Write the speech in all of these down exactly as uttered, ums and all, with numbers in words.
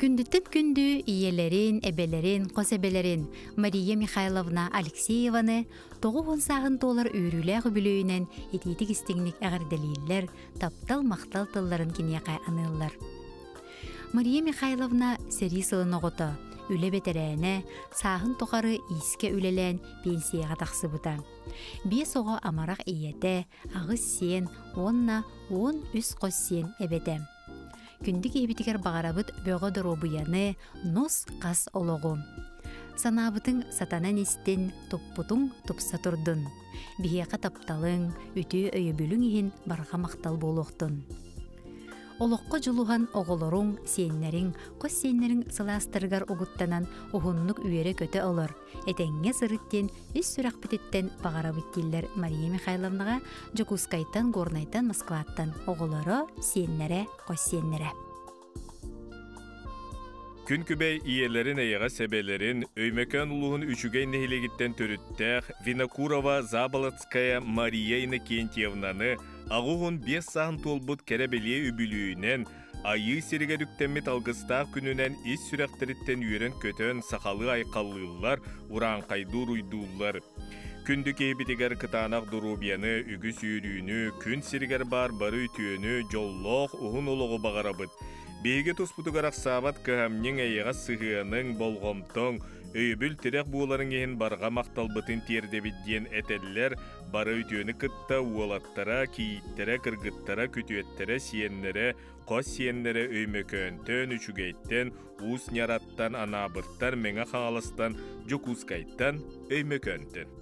Күндүттен күндү иелерин, эбелерин, косебелерин Мария Михайловна Алексееваны тоғуон сағын толар үйрүләғі бүлөйінен ететік істігінік әғірделейлер, таптал мақтал тылларын кенеқай анылар. Мария Михайловна сери сылын оғыты, үлі бетерәне, сағын тоқары иске үлелән пенсияға тақсы бұта. Бес оғы амарақ иеті, ағыз сен, онна, он үс қос сен әбетем. Күндік ебітігер бағарабыт бөғыдыр обыяны, нос қас олығу. Санабытың сатанан істен топпутың топса тұрдын. Бігеқа тапталың, үті өйебілің ехін барға мақтал болуқтын. Олыққа жылуған оғылырың, сеннерің, қос сеннерің сыластырғар оғыттанан оғыннық үйері көті олар. Әтәңе сырыттен, үс сүрақ бітеттен бағарабыттелер Мария Михайловнаға Жокускайтан, Горнайтан, Москваттан оғылыры, сеннері, қос сеннері. Күн күбәй иелерин аяға сәбелерин өймекөн улуғын үшігей нехилегіттен төріттәқ Винокурова Заболоцкая Мария Иннокентьевнаны ағуғын бес сағын толбут кәрәбеле үбілуінен айы серігер үктемет алғыстақ күнінен ес сүрәқтеріттен үйерен көтен сақалы айқалылар уран қайдур уйдулар. Күнді кейбітігер кытанақ дұрубияны, үгі сүйрүйіні, күн серігер бар бары үтүйіні, жоллоқ ұғын олығы бағарабыд. Бейге тұспұтығарақ сабат көхамнен әйеға сығыының болғымтың, өйбіл тірек буыларын ехін барға мақталбытын тердебідден әтәлілер бары үтіөні кытта уолаттара, кейіттері, кыргыттара, күтуеттері, сиеннері, қос сиеннері өймекөнтен, үшігейттен, уыс няраттан, анабырттан, меңа қаңалыстан, Жокускайттан, өймекөнтен.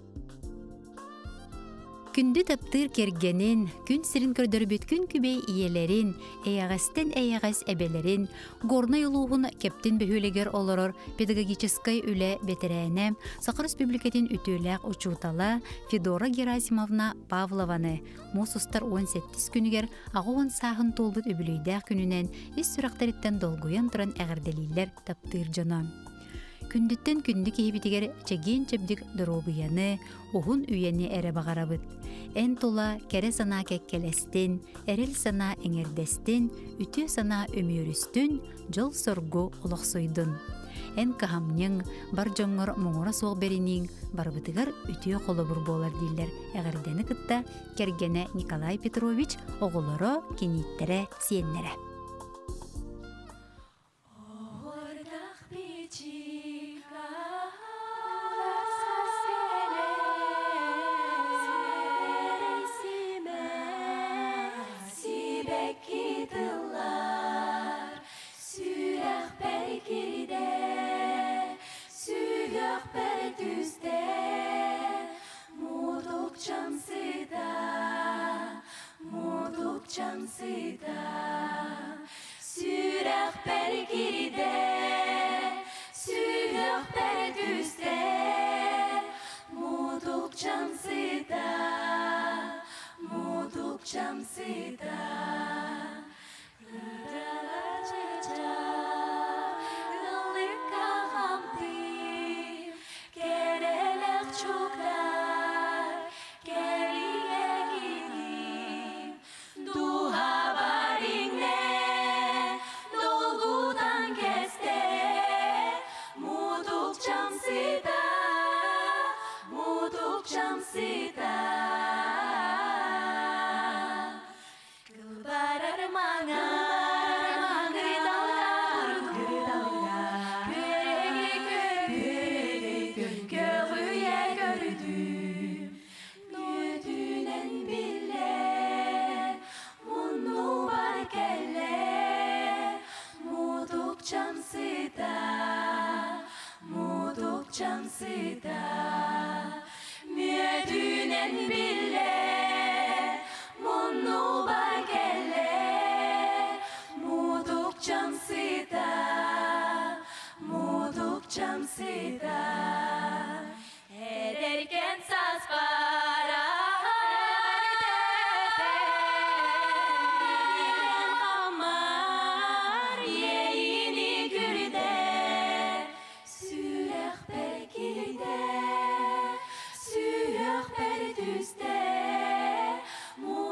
Күнді таптыр кергенін, күн сирин көрдөрбіт күн күбей иелерин, эйағастен эйағас әбелерин, горна юлуғын кептін бөхөлегер олорор педагогическай үлі бетерәне, Сақыр Республикатын үтіләқ учутала Федора Герасимовна Павлованы, Мосустар он сетті күнігер ағуын сағын толбыт үбілейдәқ күнінен ес сүрақтарыттен долгуян тұран әғірделейлер таптыр жонан. Күндіттен күнді кейбітігер чәген чәбдік дұробыяны, оғын үйені әрі бағарабыд. Ән тола кәрі сана кәккелестен, әріл сана әңердестен, үті сана өмірістін, жол соргу олықсойдын. Ән қағамның бар жоңғыр мұңыра соқ берінің барбытығар үті қолы бұр болар дейлер. Әғірдені күтті кергені Николай Петрович оғылыры кенеттері сиеннері.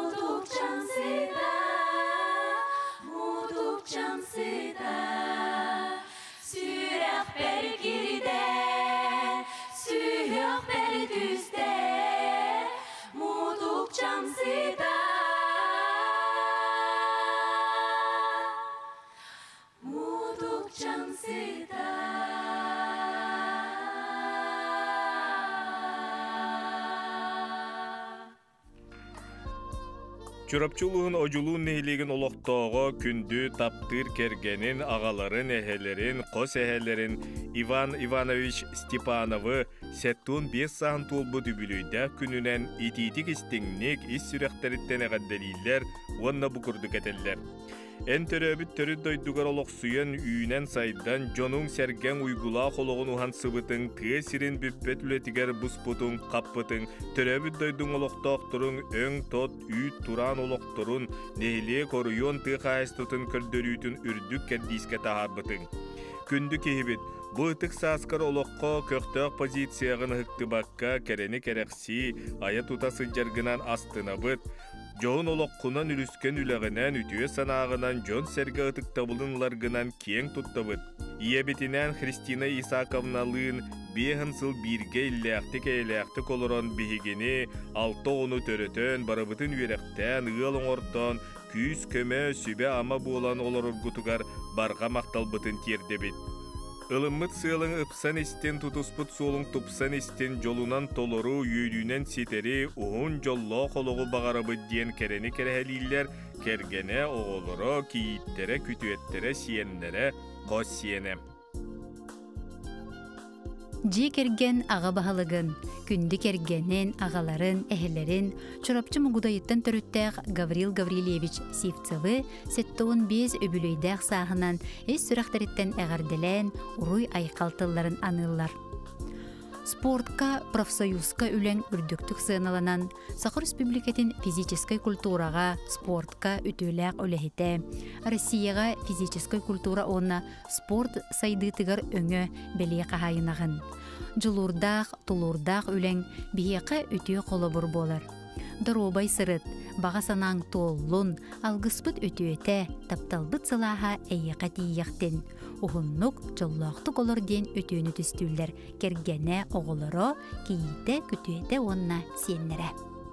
Muduk camsida Çorapçuluğun oculuğun nehiliğin oloqtoğu kündü taptır kergenin ağaların ehelerin, qos ehelerin Ivan Ivanovich Stepanov'ı settun beş sağın tolbu dübülüyde gününen ititik istingnik is sürekteritten eğaddeliyler onna bukurduk eteller. En töröbüt törü doydugar oloqsuyan üyünen saydan jonun sergen uygula qoloğun uhan sıbıtın tığesirin büppet ületiger busputun qappıtın töröbüt doydun oloqtoqturun ön tot üyt turan oloqturun nehliye koruyon tığ qaystutun kördörüytün ürdük kerdiske taharbıtın. Kündü kehibit, bu ıtık saskar oloqqa köqtöq pozisiyağın hıktыбakka kereni kereksi aya tutası jargınan astınabıt. Joğun oloqqunan ülüsken üleğinen ütüye sanağınan John serge ıtıkta bulunlargınan kiyen tuttabıt. İyebetinen Hristina Isakovnalığın behansıl birge illäqtik eyläqtik oloron bihigini altta onu törötön barabıtın üyerekten ığalın orton küs köme sübe ama buolan olorur gutugar barga maqtalbıtın tierdebit. Ilımmıt sığılın ıpsan istin tutusput solun tupsan istin jolunan toloru yürüyünen siteri uğun jollo qologu bağarabı diyen kereni kereheliller kergene oğoloro kiyittere kütüettere siyenlere qos siyene. Ji kergen ağa bahalıgın, kündü kergenin, ağaların, ehelerin, çorapçı mugudayıttan törüttəq Gavril Gavrilevich Sivtsıvı settoğun bez öbülüydəq sahınan es süraxtaritten eğardelen uruy ayqaltılların anıllar. Sportka, profsoyuzka ülen ürdüktük sığınalanan Sakı Respubliketin fizической kulturaga, sportka ütüləq ölehite, Россияга fizической kultura onna sport saydıtıgar öngö beliye qahayınağın. Julurdaq, tulurdaq ülen biheqa ütüye kolobur bolar. Dorobay sırıt, bağa sanang tollun, algıspıt ütüete, taptalbıt sılaha eyyaqa tiyyaktin. Uhunnuk, jollaqtık olur den ütüünü tüstüller, kergene oğuloro, kiyite kütüete onna siyenlere.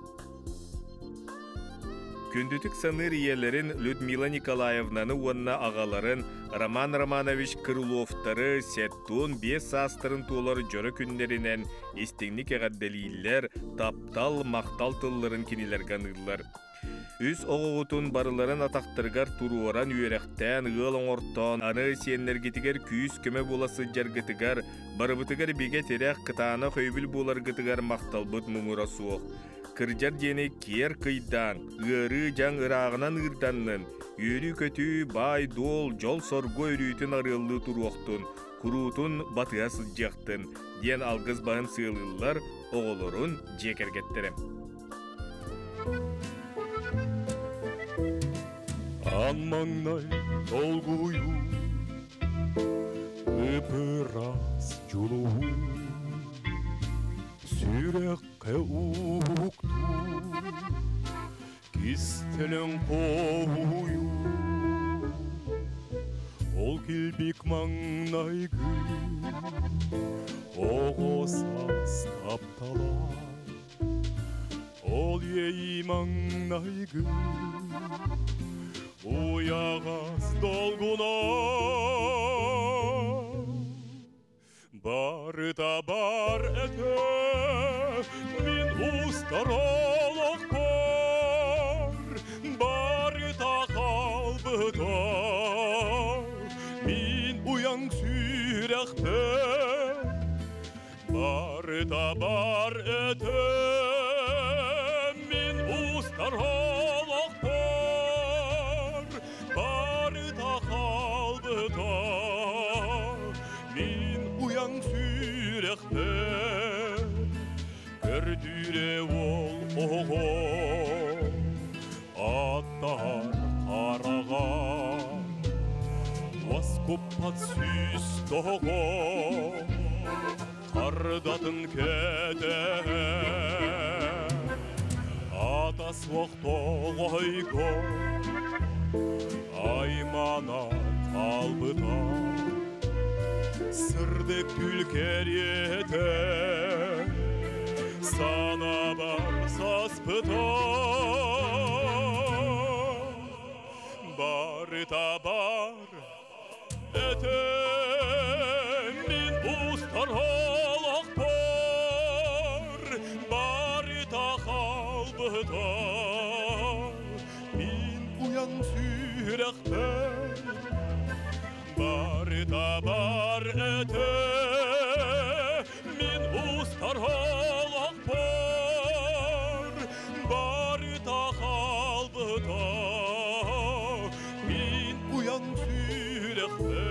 Kündütük sanır iyelerin Людмила Николаевнаны onna ağaların Roman Romanovich Krylov'tары settun beş sastırın tuolar jörö künnerinden istingnik eğaddeliyiller taptal maqtal tılların kiniler ganırlar. Üs oğutun barıların ataktırgar turuoran üyerekten ığılın orton anı siyenlergetiger küyüs köme bulası jargıtıgar barabıtıgar bige terek kıtağına köybül bular gıtıgar maqtalbıt mumura suoq. Kırjar deni kiyer kıydan, ığırı jan ırağынан ırdanın, yürü kötü bay dol jol sorgu örüytün arıllı turuoqtun, kurutun batıya sıcaqtın, diyen algız bağın sığılırlar oğulorun jekergettirem. Анмаңнай толгую ыпырас жолуу сүрекке укту кистелен кою ол килбик маңнай гүл оғосас таптала ол ей маңнай гүл Uyağız dolguna Bar da bar ete Min ustarolog par Bar da kalbıda Min uyan sürekte Bar da bar ete Min ustarolog par Min uyan sürekte Gördüre ol oğo Attar karağa Vaskoppat süs toğo Kardatın kete Atas voqtoğaygo Aymana kalbıda Sırdık pülkeriyete Sana bar saspıda Bar da bar Etem min ustar halak par bari takal bıta min uyan sürekten bari tabar etem min ustar halak par bari takal bıta min uyan sürekten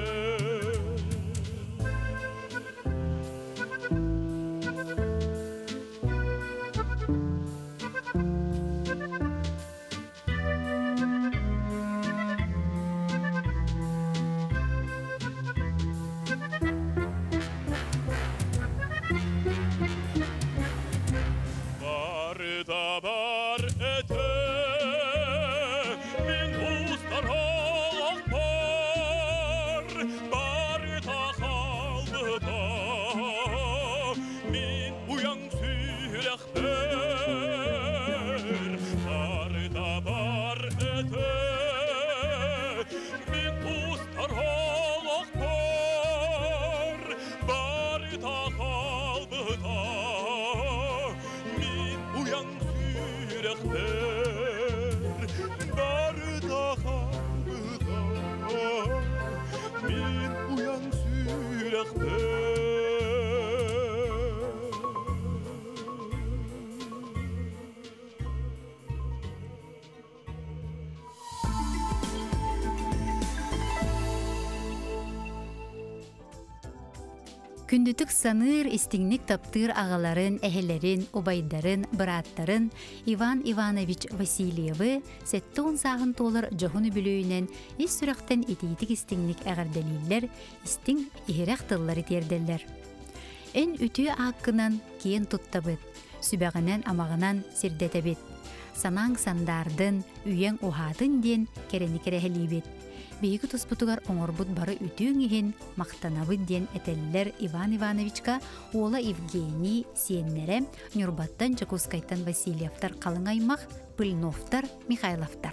Tabar ete min ustar halak par bari takal bıta min uyan sürekber bari tabar ete min ustar halak par bari takal bıta uyan sürekler bari daha bıda min uyan sürekler Күндүтүк саныр истиңник таптыр ағаларын, әһелерин, убайдарын, быраттарын Иван Иванович Васильевы сеттон сағын толыр жоғыны бүлөйінен ис сүрақтен итейтік истиңник әғірделейлер, истиң ихерек тыллары терделлер. Эн үтү аққынан кейін тұттабыд, сүбәғінен амағынан сирдетебет. Санаң сандардын, үйен ухатын ден керені керехелейбет. Бейгі тұспытығар оңырбұт бары үтің ехін мақтанабыд ден әтелілер Иван Ивановичка ола Евгений сиеннері Нюрбаттан Жакускайтан Васильевтар қалың аймақ, Пыльновтар, Михайловтар.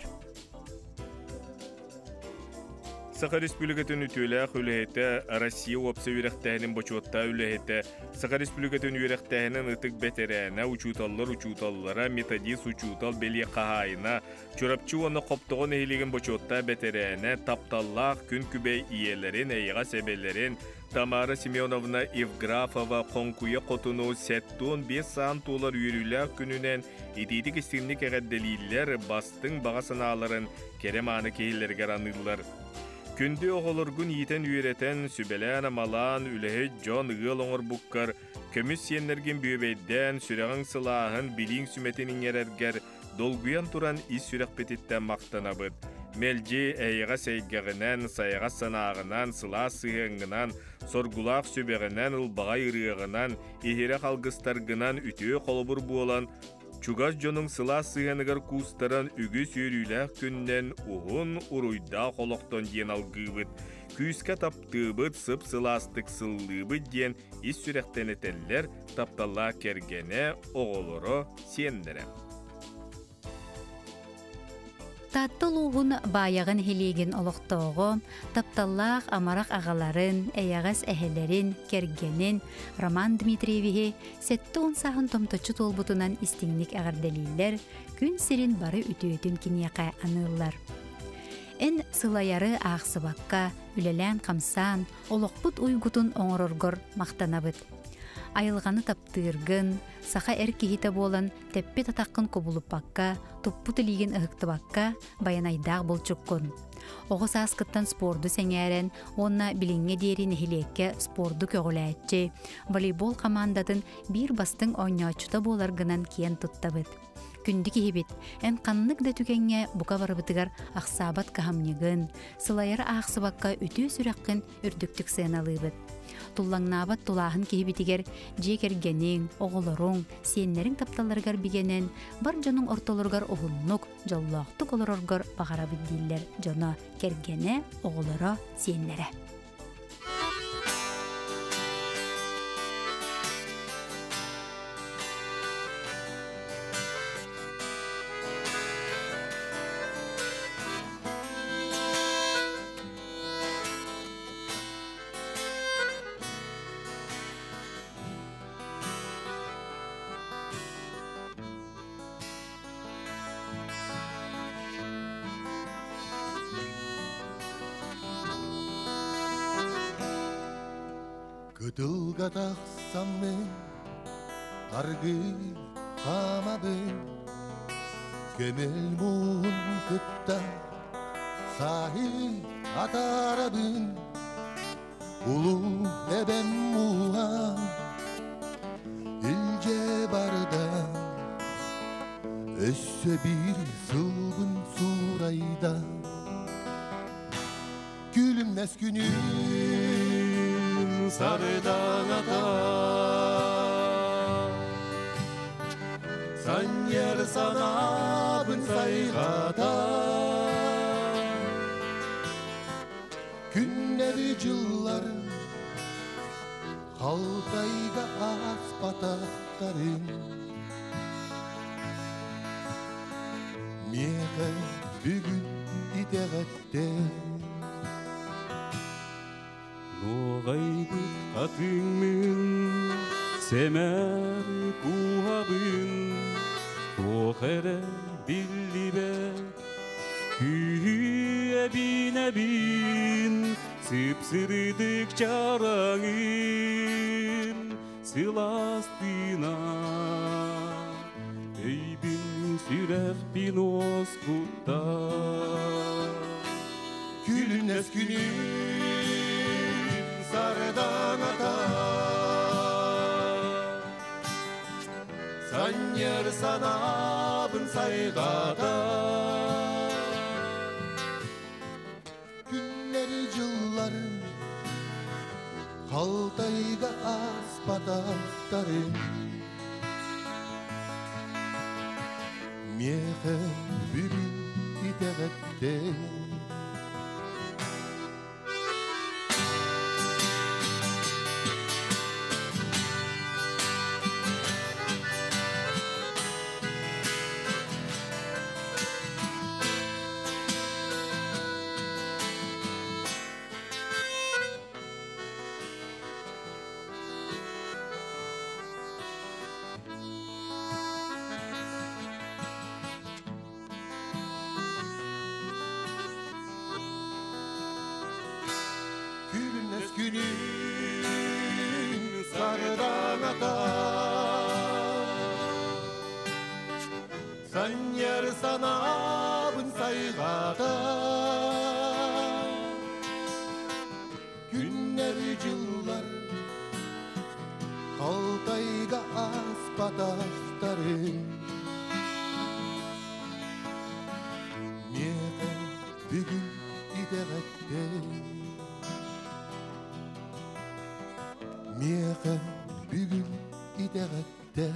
Саха Республикатын үтіләқ үліхеті Россия опсы үйректәхінің бочуатта үліхеті Саха Республикатын үйректәхінің ұтық бәтерәні учуталлар учуталлара методис учутал беле қағайына чурапчу оны қоптығын әйілеген бочуатта бәтерәні тапталлақ күн күбей иелерін, әйіға сәбелерін Тамара Семеновна Евграфова қонкуя қотыну сәттон бес саан толар үйріләқ күнінен идейдік істігінік әғәдделейлер бастың бағасыналарын кереманы кейлергер анылар. Күнді оғылыргын етен үйретен сүбелән амалан үліхі Джон Ғыл оңыр бұққар, көміс сенлерген бүйбейден сүрәғын сылағын билин сүметінің ерергер, долгуян туран ис сүрәқ пететтен мақтанабыд. Мелжи әйіға сәйгәғінен, сайға санағынан, сыла сығыңынан, соргулақ сөбеғінен, ұлбаға үріғынан, ехері қалғыстарғынан үтіе қолыбыр болан, Чугас жонун сыла сыяныгар кустаран үгү сүйрүләк күннен уғын уруйда қолоқтон ден алгыбыт. Күйіске таптыбыт сып сыластык сыллыбыт ден ис сүректен етеллер тапталла кергене оғылыры сендірі. Таттыл уғын баяғын хелеген олықтоғы, тапталлақ амарақ ағаларын, әйағас әхелерін, кергенін, Роман Дмитриевихе сәтті он сағын томточу толбутынан истиңник әғірделейлер, күн сирин бары үтіөтін кинеқай анылар. Эн сылаяры ағсыбаққа, үлелән қамсан, олықпыт уйгутун оңырыргор мақтанабыд. Айылғаны таптыргын, саха әр кехите болан тәппе татаққын кобулуппаққа, туппут илиген ыхықтыбаққа баянайдақ болчуккун. Оғы саскыттан спорду сәңәрен, онна билинге дери нехилекке спорду көгіләтчі, волейбол командатын бір бастың ойнячута боларгынан кен туттабыд. Күнді кехебет, ән қаннық да түгенге бұқа барыбытыгар ақсабат кахамнегін, сылайыр ақсыбаққа үті сүрәққын үрдіктік сыналыбыд. Туллаңнабат тулағын кехебетігер жекергенің, оғылырың, сенлерің тапталарғар бігенен, бар жоның ортолырғар оғыннық, жоллақтық олырырғар бағарабыд дейлер жона кергене, оғылыры, сенлері. Kıtılga taksam men argı kamabın Kemel muğun kıtta sahil atarabın Ulu eben muğan ilce barda Össe bir sılgın surayda Gülünmez günün sarıdan atar San yer sanabın saygada Günleri cıllar Haltayga az pataktarın Miyeğe bugün iteğette Noğaydı katımın semer kuhabın Tohere billibet kühüye bine bin Sıpsırdık çarağın Sılastina Ey bin sürer bin oskutta Gülünmez günün sarıdan atar San yer sanabın saygada Günleri cıllar Haltayga az pataktarın Miyeğe bugün iteğette Gülünmez günün sarıdan atar San yer sanabın saygada Günleri cıllar Haltayga az pataktarın Miyeğe bugün iteğette Miyeğe bugün iteğette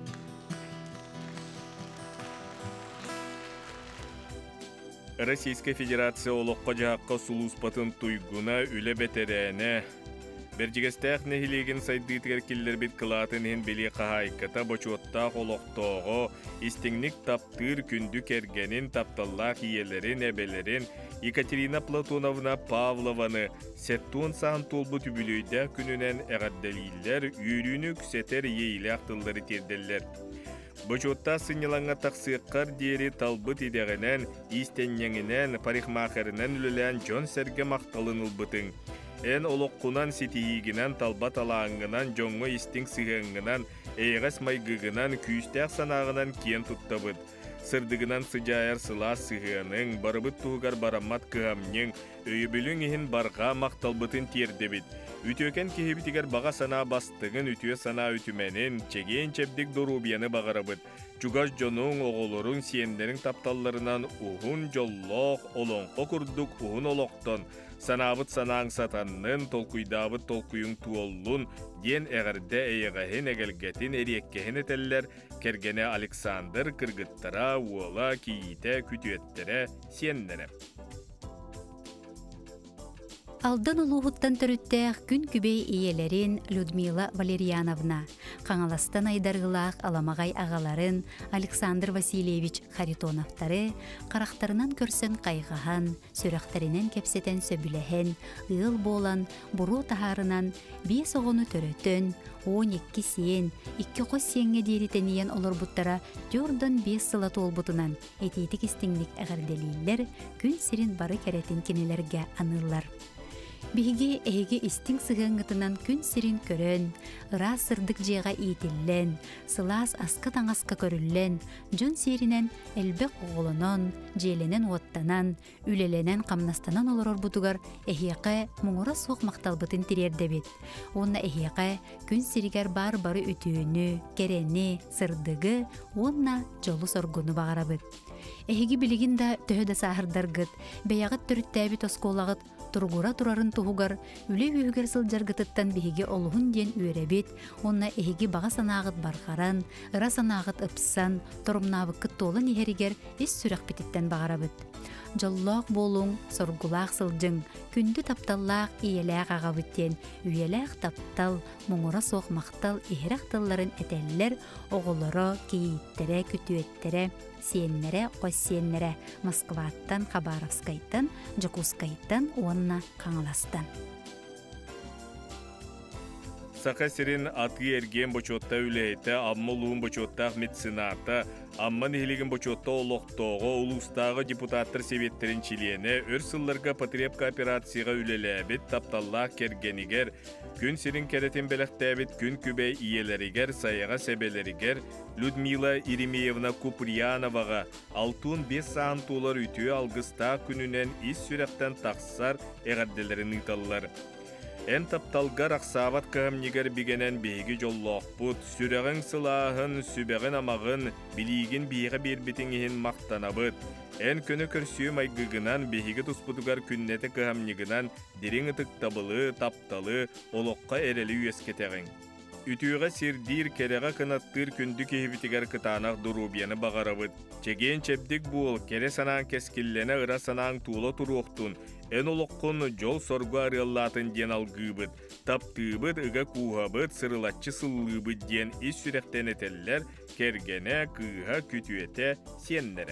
Российская Федерация олоққа жаққа сулуспатын туйгуна үлі бетерәне. Бержігістәқ нәхилеген сайдыйтығар келдер бет қылатын хен беле қағайката бочуаттақ олоқтоғы истеңнік таптыр күнді кергенін тапталлақ иелерін әбелерін Екатерина Платоновна Павлованы сәттуын сағын толбы түбілейді күнінен әғаддәлейлер үйріні күсетер ейлі ақтылдары терделер. Бочотта сынялаңа тақсыққар дері талбыт едеғінен, истеннеңінен, парикмахерінен үлілән жон сәрге мақталын ұлбытың. Ән олыққунан сетихигінен, талбат алаңынан, жоңғы истің сығыңынан, әйғас майгығынан, күйістәқ санағынан кен тұттабыд. Сырдығынан сыжайар сыла сығының, барыбыт туғар барамат кығамның, өйбілің ехін барға мақталбытын тердебід. Үтөкен кехебитигер баға сана бастығын үтіе сана үтіменін, чеген чепдік дорубияны бағарабыд. Чугаш жонуң оғолорун сиендерін тапталларынан уғын жоллоқ, олонқо күрдік уғын олоқтон, санабыт санаң сатанның, толкуйдабыт толкуйың туоллун, ден әғірді әйіғахин әгелгетін әреккехін етелер, кергене Александр кыргыттара, уола, кейите, күтуеттері сиендері. Алдан улуғыттан түріттәқ күн күбей иелерін Людмила Валерьяновна, қаңаластан айдарғылақ аламағай ағаларын Александр Васильевич Харитоновтары қарақтарынан көрсін қайғахан, сөріқтерінен кепсетен сөбіліхен, ұйыл болан, бұру тахарынан бес оғыны түріттін, он екі сиен, екі қос сиенге дейрітенейен олар бұттара жордан бес сылат олбұтынан етейтік істіңлік әғірделейлер күн сирин бары кәретін кенелерге анылар. Биһиги эһиги истиң сыгыңытынан күн сирин көрөн, ыра сырдык жыйга иитиллен, сылаас аска таңаска көрүллен, жон сиринен элбек оголонон, желенен уоттанан, үлеленен камнастанан олорор бутугар эһиэкэ муңура суох макталбытын тирердебит. Онна эһиэкэ күн сиригер бар бары үтүүнү, керени, сырдыгы, онна жолу соргуну багарабыт. Эһиги билигин да төһө да саахырдаргыт, бэйагыт төрүттээбит оскуолагыт, тургура турарын туһугар, үле үүгер сылжаргытыттан биһиги олуһун диэн үөребит, онна эһиги бага санаагыт бархаран, ыра санаагыт ыпсан, торумнаабыккыт толын иһеригер ис сүрэхпититтен багарабыт. Жоллоох болуң, соргулаах сылжың, күндү тапталлаах иелээх агабыттен, үйелээх таптал, муңура суох мактал иһирэх тылларын этэллер, оголоро, кийиттере, күтүэттере, сиеннере, қоссиеннере, Москваттан, Хабаровскайттан, Жокускайттан, онна Каңаластан. Сақа сирин атғы ерген бочотта үлейті, амма луын бочоттақ медцината, амма нехилеген бочотта олықтоғы, улустағы депутаттар севеттерін чилиене, өр сылларға потребка операцияға үлеләбет, тапталлақ кергенігер, күн сирин керетен белектәбет, күн күбей иелерігер, саяға себелерігер, Людмила Иремеевна Куприяноваға алтын бес саан тулар үтіі алғыста күнінен ис сүректен тақсар әғадделерін ұйталылар. Эн тапталгар ақсават кағымнегер бігенен бейгі жоллоқ бұд, сүрегін сылағын, сүбегін амағын, білігін бейгі бербетіңігін мақтанабыд. Эн көні көрсүйі майгығынан бейгі тұспұдығар күннеті кағымнегінан дерің ұтық табылы, тапталы, олыққа әрелі үйескетեղін. Ütüğe sirdir kerege kınattır kündü kehibitiger kıtanaq durubiyeni bağarabıd. Çegen çepdik bul, kere sanağın keskillene ıra sanağın tuğla turuqtun. En oloqqun jol sorgu arıallatın den algıbıd. Taptığıbıd, ıga kuğabıd, sırılatçı sıllıbıd den is sürekten eteller, kergene, kıha, kütüete, siyenlere.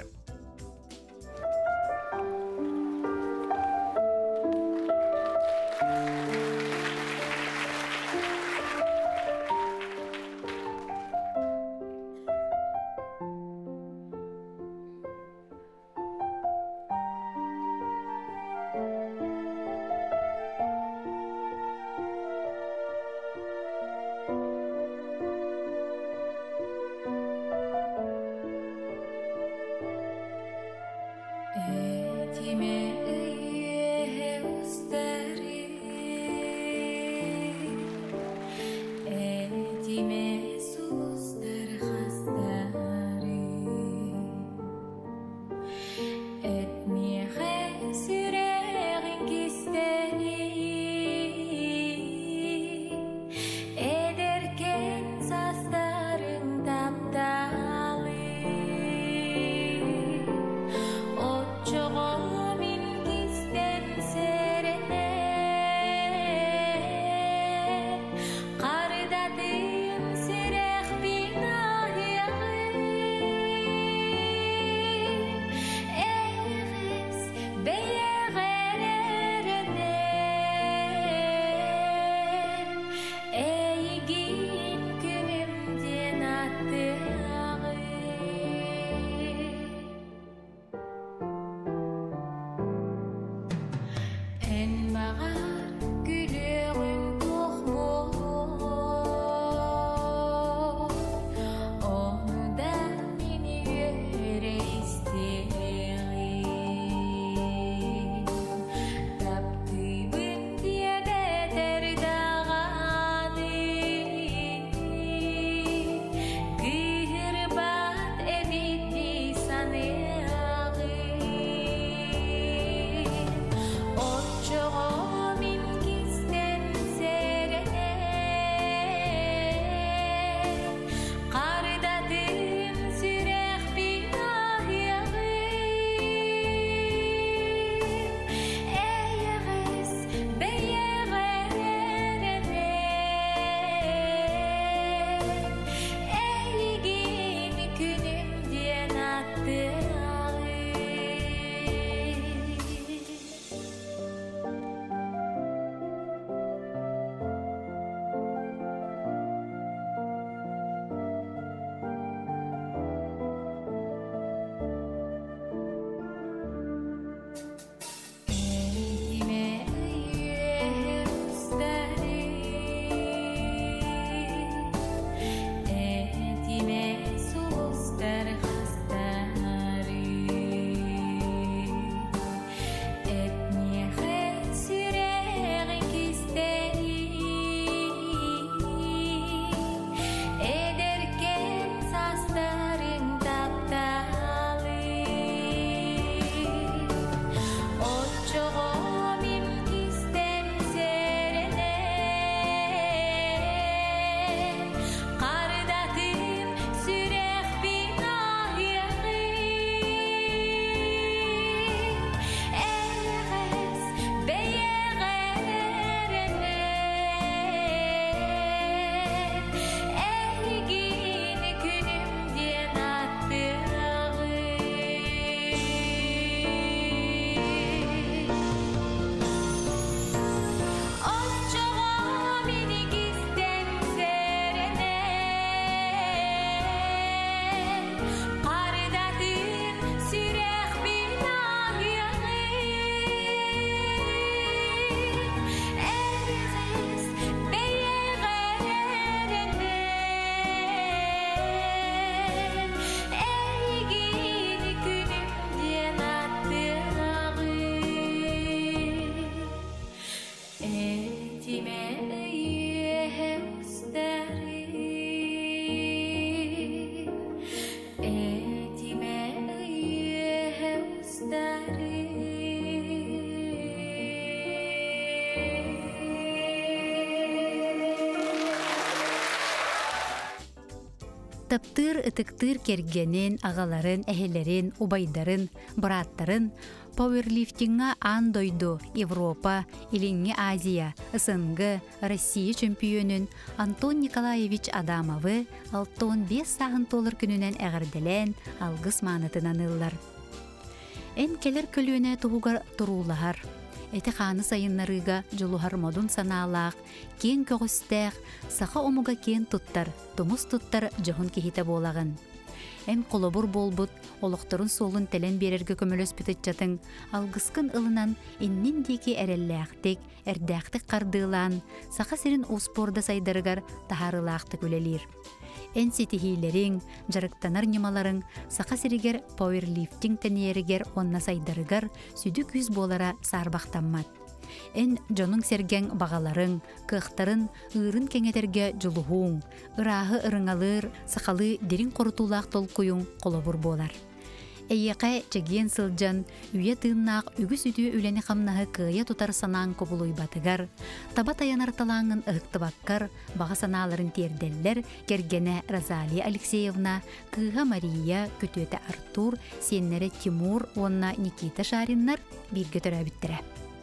Таптыр ытыктыр кергенин, агаларын, эхелерин, убайдарын, браттарын пауэрлифтинга ан дойду Европа, Илинге Азия, СНГ, Россия чемпионын Антон Николаевич Адамовы алтон бес сағын толыр күнінен әғірделен алгыс манытынан ыллар. Эн келер көлүнө тугугар турулахар. Эти ханы сайыннарыга жолухар модун санаалаах, кен көгістәқ, саха омуга кен туттар, тумус туттар жоғын кехите болагын. Эм қолобур болбут, олықтырын солын телен берерге көмөлөс бүтітчатын, алгыскын ылынан иннин деки әрелләқтік, әрдәқтік қардылан, саха сирин успорда сайдарыгар тахарылаақтық өлелер. Эн сетихилерин, жарыктанар немаларын, саха сиригер пауэрлифтинг тәнерігер онна сайдарыгар сүдік үз болара сарбақтаммат. Эн жонун серген бағаларын, кықтарын ырын кеңетерге жолуғуң, ырағы ырыңалыр, сақалы дерин қорытулақ толкуюң қолобур болар. Эйеқэ чеген сылжан, үйе тыыннаақ үгіс үті үләні қамнағы кыя тұтар санаң көбілуй батыгар, таба таянар талаңын ұқтыбаққар, баға саналарын терделлер, кергене Розалия Алексеевна, кыға Мария, күтөті Артур, сеннері Тимур, онна Никита Шариннар бирге төрәбіттірі.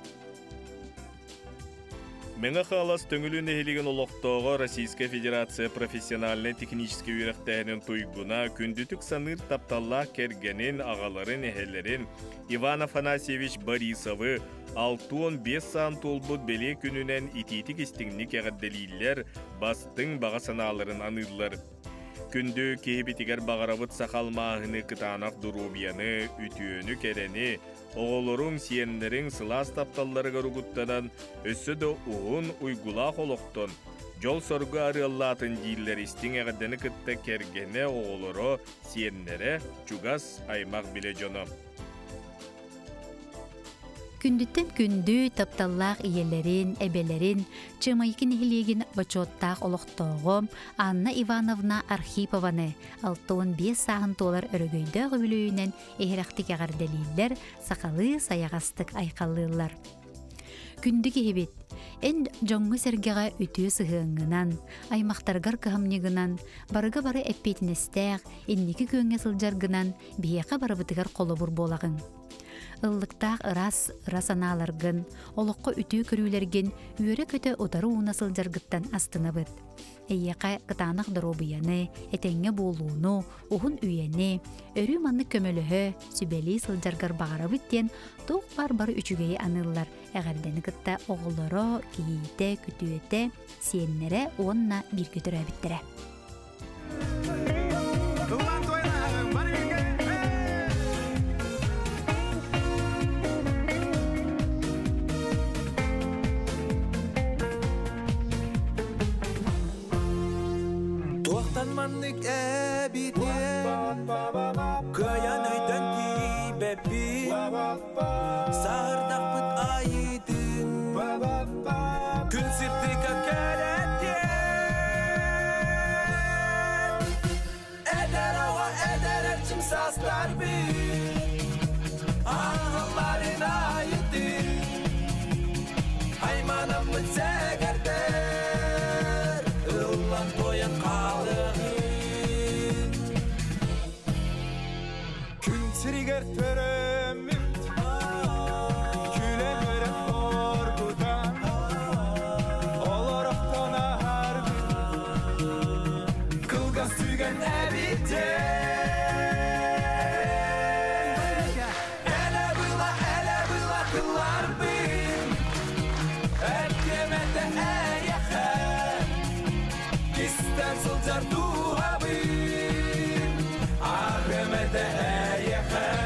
Меңа қалас төңілін әхелеген олықтауға Российская Федерация профессиональный технический үйректәйінің туйгуна күндүтік саныр тапталла кергенін ағаларын әхелерін Иван Афанасьевич Борисовы алтон бес сан толбут беле күнінен итетік істіңнік әғадделейлер бастың баға саналарын анылар. Күнді кейбетігер бағарабыт сақалмағыны кытанақ дұрубияны, үтіөні керені, оғылырың сиенлерің сылас тапталларыға ругуттанан өссі де уғын уйгулақ олықтон. Жол сорғы арыллатын дейлер істің әғадені кітті кергені оғылыры сиенлері чугас аймақ біле жоны. Күндүттен күндү тапталлаах иелерин, эбелерин, чымайкин ихилегин бачоттаах олохтоогом Анна Ивановна Архипованы алтон бес сағын толар өрөгөйдөг үлөйүнен эхерактик агарделийлер сақалы саяғастык айқалылар. Күндү кехебет, эн жоңғы сергеға үтүү сыхыңынан, аймақтаргар кыхамнигынан, барыга бары эппетинестәг, энники көнгө сылжаргынан, бияқа барыбытыгар қолыбур болагын. Ыллыктаах ырас ырасаналаргын, олыққа үтүү көрүүлерген үйөрі көтө отары уунасыл жаргыттан астынабыт. Эйяқа кытанақ дробияны, этеңге болуыну, ухун үйені, өрі манны көмөлөһө, сүбели сылжаргар бағарабыттен тоқ бар-бары үчүгейі аныллар. Әғардені кытта оғылары, кейейте, күтуете, сиеннері онна бір көтірі біттірі. Manlık ebidin Kayan öyden tibebin Sağırdak bıt ayıdın Gün sırtıka kerettin Eder hava eder erçim saslar bin Ahımların ayıdın Haymanım mı segerder Illan toyan kalır Siriger töremüt Külemürem korkudan Olaraktan harbi Kılgaz tügen ebite Ele bıla ele bıla kıllar bin Erkemete eyekhen İsten sılcar duha bin Ahemete eyekhen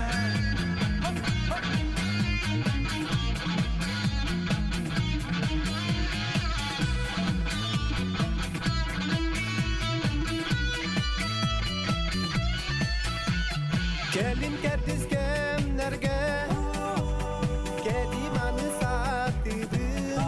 Gelin kertiz kemlerge Kedimanı satıdı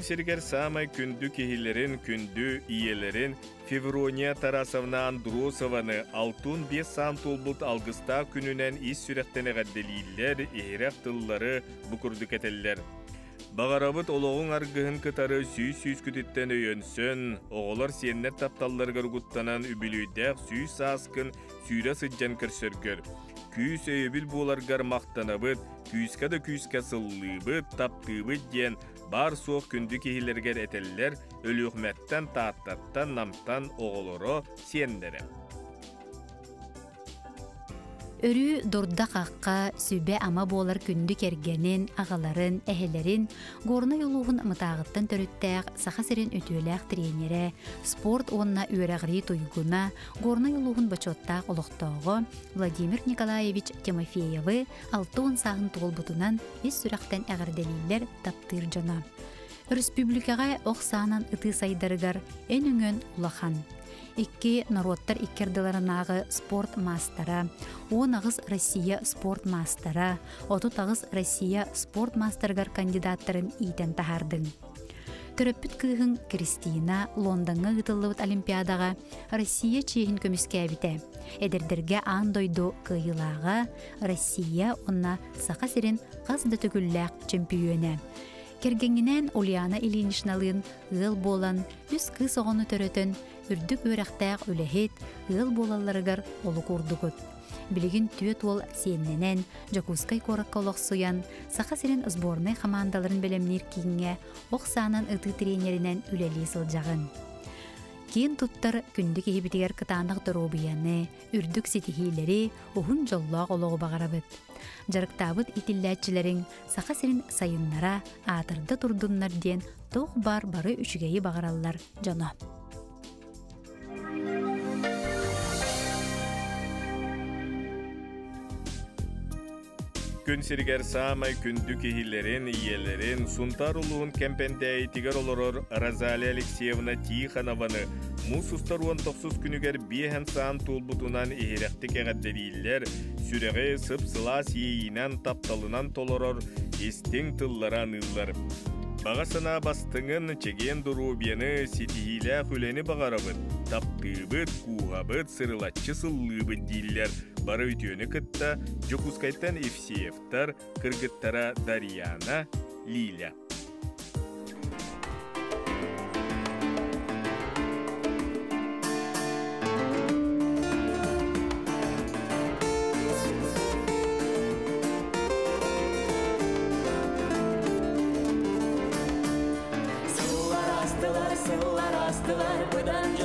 сергер самай күнді кехилерин, күнді иелерин Феврония Тарасовна Андросованы алтын бес сан толбут алгыста күнүнен ис сүректене гадделийлер, ehirek тыллары букурдuk этеллер. Бағарабыт олоғын аргыһын кытары сүйс-сүйс күтіттен өйөнсön, оғылар сеннет тапталларғыр гуттанан үбілүйдәк сүйс аскын сүйрі сыджан кірсөргөр. Күйс өйөбіл боларғар мақтанабыт, күйска да күйска сыллыбыт, таптыбыт ден бар соқ күнді кехилергер этеллер, өліғмәттен тааттаттан намтан оғылыры сендері. Өрү дорда қаққа сүбе ама болар күнді кергенін, ағаларын, әхелерін, горна юлуғын мытағыттан төріттәк, сақасырын өтөләк тренері, спорт онна үйрәғри туйгуна, горна юлуғын бачоттақ олықтауғы Владимир Николаевич Тимофеевы алтын сағын толбутунан ес сүрәқтен әғірделейлер таптыр жана. Республикаға оқсанан ыты сайдарыгар эн үңін улахан. Икки народтар иккердыларынағы спорт мастера, он ағыз Россия спорт мастера, отут ағыз Россия спорт мастергар кандидаттарын итен тахардың. Төрөппіт кыйғын Кристина Лондонға ғытылыбыт Олимпиадаға Россия чейін көміскәбіті. Эдердерге андойду кыйылаға Россия онна сақа серін қазды түгілләк чемпионы. Кергенінен Ульяна Ильиничналын ғыл болан, үз кыз оғыны төрөтін, үрдік өрәқтәк үләхет, ғыл болаларығар олы көрдігіт. Білігін түйет ол сенненен, Жакускай коракка олықсуян, сақа серін сборный командаларын белемнер кейінге, оқсанан ұты тренерінен үләлі сылжағын. Кейін тұттар күнді кейбітігер кытанық дұробияны, үрдік сетихилері, ұғын жоллақ олығы бағарабыт. Жарықтабыт итилләтчілерін сақа серін сайыннара атырды тұрдынлар ден тоқ бар бары үшігейі бағаралар жана. Күн сиргер самай күнді кехилерин, иелерин, сунтар улуын кемпендей тигер олорор Розалия Алексеевна Тиханованы мус устаруан тоқсыз күнігер бейхен саан толбутунан ehirекті кеғадделейлер, сүреғе сып-сыла сейінен тапталынан толорор естің тылларан ыллар. Бағасына бастыңын чеген дұрубияны сетихилә хүлені бағарабыт, таптыбыт, куғабыт, сырылатчы сыллыбыт дейлер. Бары үтіөні кытта Жокускайтан Евсеевтар, кыргыттара Дарьяна, Лиля. Сыллар астылар, сыллар астылар, бұдан